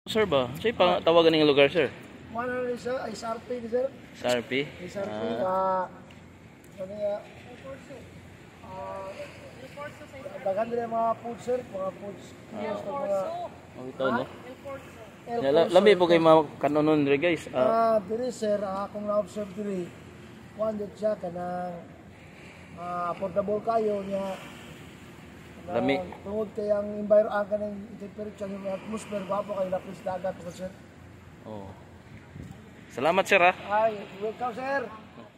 Sir ba? Sa'yo pa tawagan ng lugar, sir? Mana ni sir, ay SRP ni sir. SRP? SRP, bagan din mga food sir, mga foods. Mga... Oh, ito, no? Lambi po kayo mga kanonon rin, guys. Diri sir, akong na-observe diri, one dito siya ka ng affordable kayo niya. Lami. Tungod kay ang environment ng temperature, yung atmosphere, wapo kayo lapis dagat po sir. Oh. Salamat, sir, ha? Ay, welcome sir.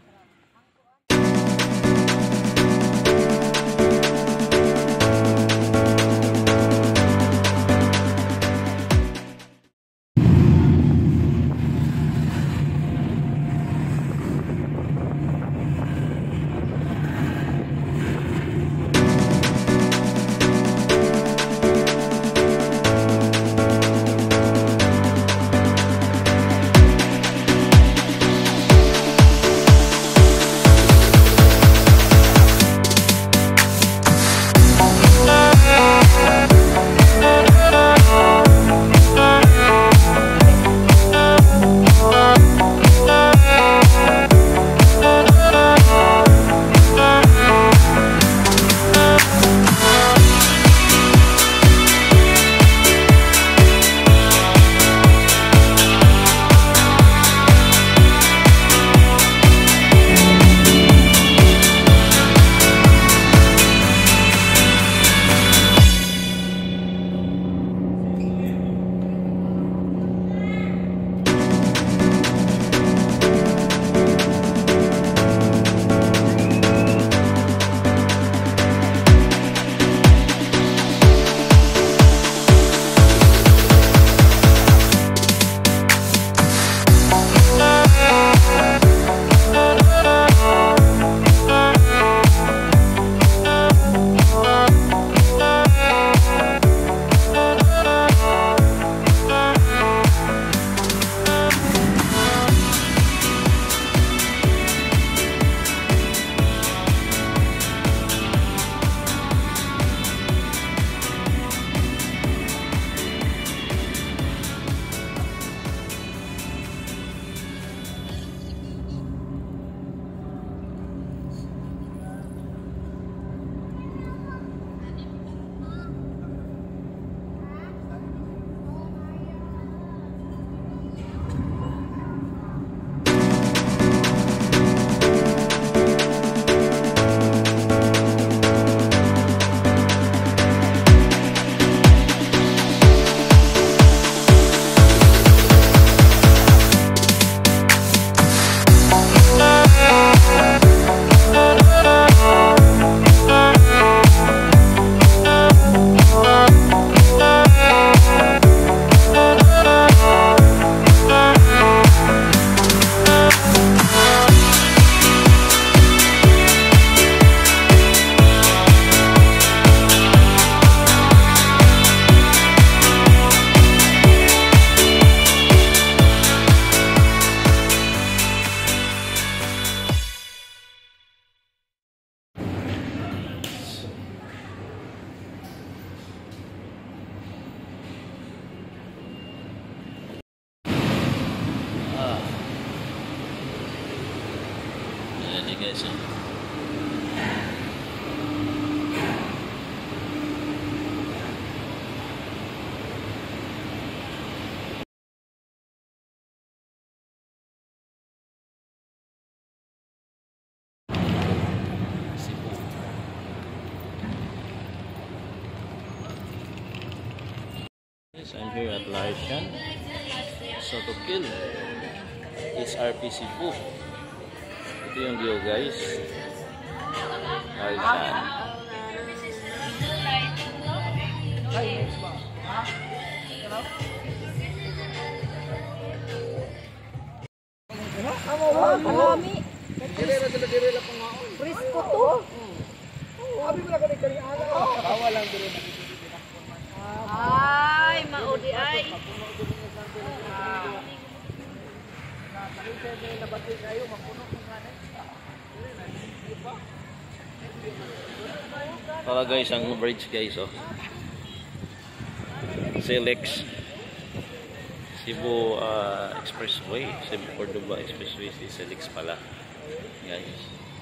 Guys, I'm here at Larshan Sotokil. It's RP Cebu. Ito yung view, guys. Larshan. Marami. Presko to. Abi mo na ka ni ala. Bawal lang diri. Ay, maudi ay. Para guys, ang bridge guys, oh. Selex. Cebu Expressway, Cebu Cordoba Expressway, si Celix pala. Guys.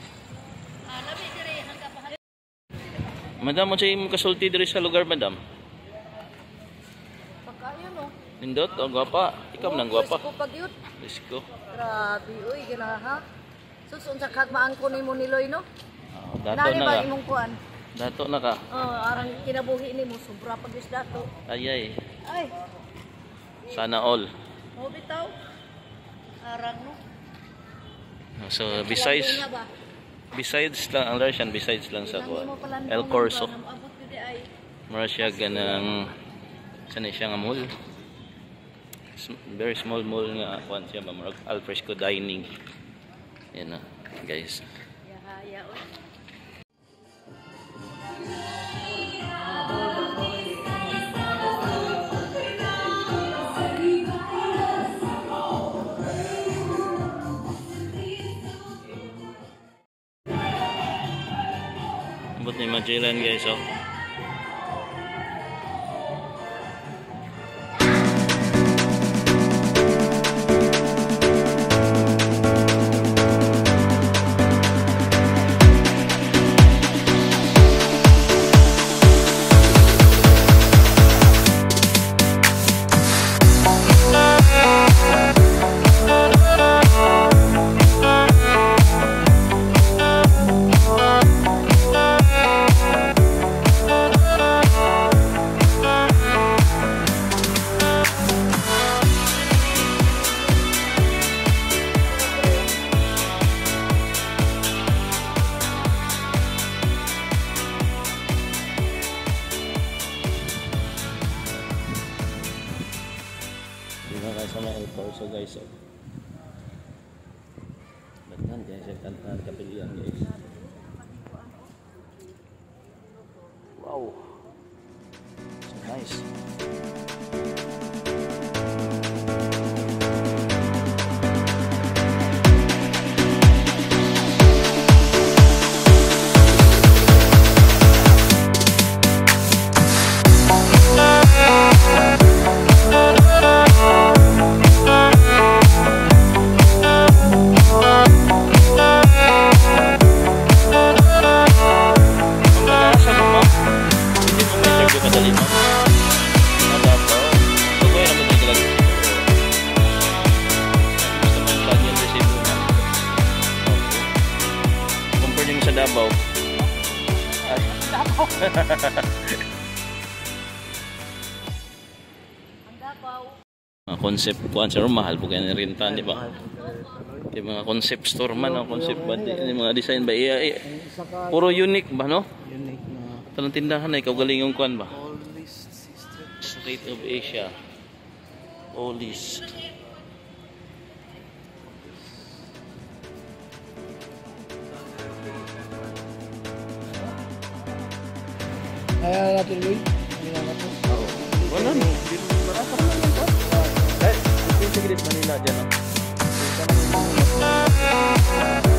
Madam, mo siya yung kasulti diri sa lugar, madam? Pagkayo no. Nindot, ang gwapa. Ikaw nang gwapa. Ko pagyud. Lisko. Grabe uy ganaha. Susun sa kagmaan ko nimo niloy no. Dato Nani na ba ka. imong kuan? Dato na ka. Arang kinabuhi nimo sobra pagis dato. Ayay. Ay, Sana all. mo bitaw. Arang no. So, Landing na ba? besides lang, ang Larsian, besides lang sa kuan. Nangimo pa landing El na Corso. ba? Naabot gyud ay. Mura siya ganang, sanay siya nga mall. Very small mall nga, kuan siya, mamurag alfresco dining. Yan na, guys. Yahaya uy. Abot ni Magellan, guys, oh. Sa mga El Corso, guys, oh. Batnan, guys, yung kantahan kapilian, guys. Wow, so nice. Davao. Ang Davao. Mga concept kuan sir, mahal po kaya renta, di ba? Kaya mga concept store man, concept ba, mga design ba, puro unique ba, no? Unique na. Tanong tindahan na, ikaw galing yung kuan ba? Street of Asia. Olis. Kaya natin, Luis. Kaya natin. Wala no. Marasa pa naman po. Sige, Manila dyan, no?